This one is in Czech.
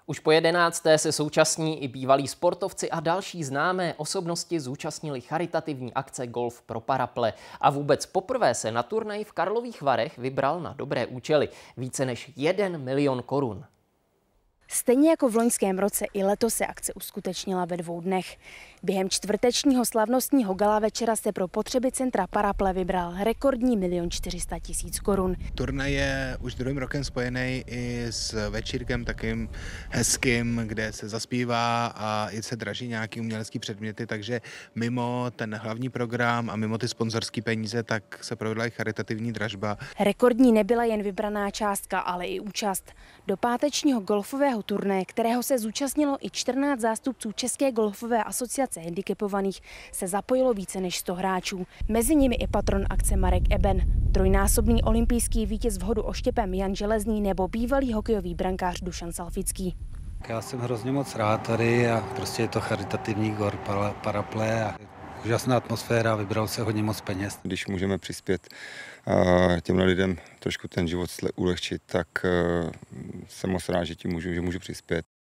Už po 11. se současní i bývalí sportovci a další známé osobnosti zúčastnili charitativní akce Golf pro paraple. A vůbec poprvé se na turnaj v Karlových Varech vybral na dobré účely. Více než 1 milion korun. Stejně jako v loňském roce i letos se akce uskutečnila ve 2 dnech. Během čtvrtečního slavnostního gala večera se pro potřeby centra Paraple vybral rekordní 1 400 000 korun. Turnaj je už druhým rokem spojený i s večírkem takým hezkým, kde se zaspívá a i se draží nějaký umělecký předměty, takže mimo ten hlavní program a mimo ty sponzorské peníze, tak se provedla i charitativní dražba. Rekordní nebyla jen vybraná částka, ale i účast. Do pátečního golfového turnaje, kterého se zúčastnilo i 14 zástupců České golfové asociace handicapovaných, se zapojilo více než 100 hráčů. Mezi nimi i patron akce Marek Eben, trojnásobný olympijský vítěz v hodu oštěpem Jan Železný nebo bývalý hokejový brankář Dušan Salfický. Já jsem hrozně moc rád tady a prostě je to charitativní Golf Paraple a úžasná atmosféra, vybral se hodně moc peněz. Když můžeme přispět těmhle lidem trošku ten život ulehčit, tak jsem moc rád, že můžu přispět.